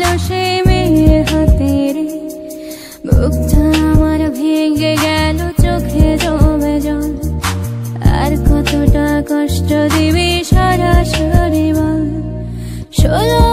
সে মেয়ের হাতে রে। বুকটা আমার ভেঙে গেল, চোখে জমে জল। আর কতটা কষ্ট দিবি সরাসরি বল।